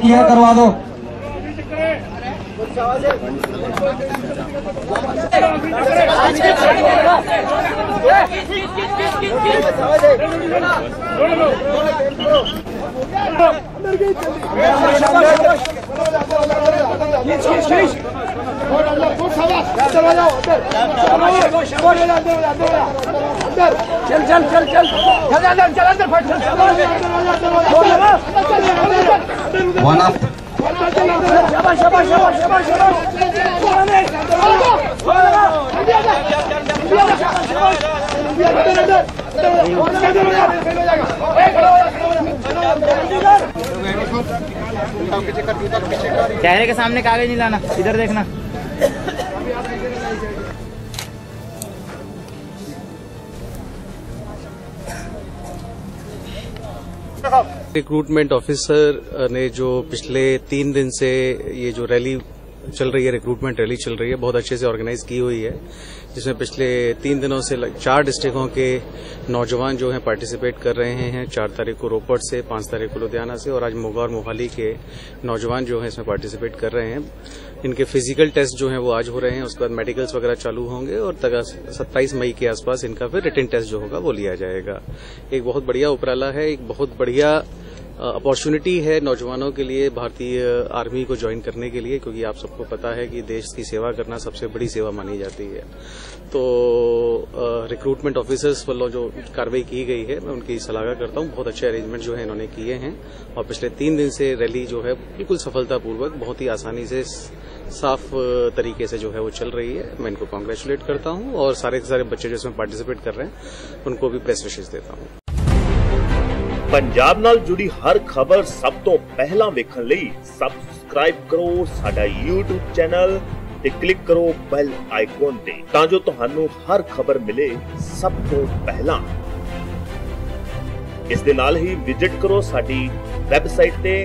Clear करवा दो। चल चल चल चल वन ऑफ चेहरे के सामने कागज नहीं लाना, इधर देखना। रिक्रूटमेंट ऑफिसर ने जो पिछले 3 दिन से ये जो रैली चल रही है, रिक्रूटमेंट रैली चल रही है, बहुत अच्छे से ऑर्गेनाइज की हुई है, जिसमें पिछले 3 दिनों से 4 डिस्ट्रिक्टों के नौजवान जो हैं पार्टिसिपेट कर रहे हैं। 4 तारीख को रोपड़ से, 5 तारीख को लुधियाना से और आज मोगा और मोहाली के नौजवान जो हैं इसमें पार्टिसिपेट कर रहे हैं। इनके फिजिकल टेस्ट जो हैं वो आज हो रहे हैं, उसके बाद मेडिकल्स वगैरह चालू होंगे और 27 मई के आसपास इनका फिर रिटन टेस्ट जो होगा वो लिया जाएगा। एक बहुत बढ़िया उपराला है, एक बहुत बढ़िया अपॉर्चुनिटी है नौजवानों के लिए भारतीय आर्मी को ज्वाइन करने के लिए, क्योंकि आप सबको पता है कि देश की सेवा करना सबसे बड़ी सेवा मानी जाती है। तो रिक्रूटमेंट ऑफिसर्स वालों जो कार्रवाई की गई है, मैं उनकी सराहना करता हूं। बहुत अच्छे अरेंजमेंट जो है इन्होंने किए हैं और पिछले 3 दिन से रैली जो है बिल्कुल सफलतापूर्वक, बहुत ही आसानी से, साफ तरीके से जो है वो चल रही है। मैं इनको कांग्रेचुलेट करता हूं और सारे के सारे बच्चे जो इसमें पार्टिसिपेट कर रहे हैं उनको भी बेस्ट विशेस देता हूं। पंजाब नाल जुड़ी हर खबर सब तो पहला वेखण लई सबसक्राइब करो साडा YouTube चैनल ते क्लिक करो बेल आइकॉन ते, तां जो तुहानू हर खबर मिले सब तो पहला। इस दे नाल ही विजिट करो साडी वैबसाइट ते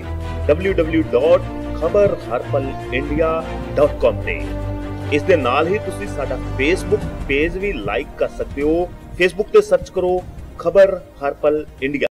www.khabarharpalindia.com ते। इस दे नाल ही तुसी साडा फेसबुक पेज भी लाइक कर सकते हो। फेसबुक ते सर्च करो खबर हर पल इंडिया।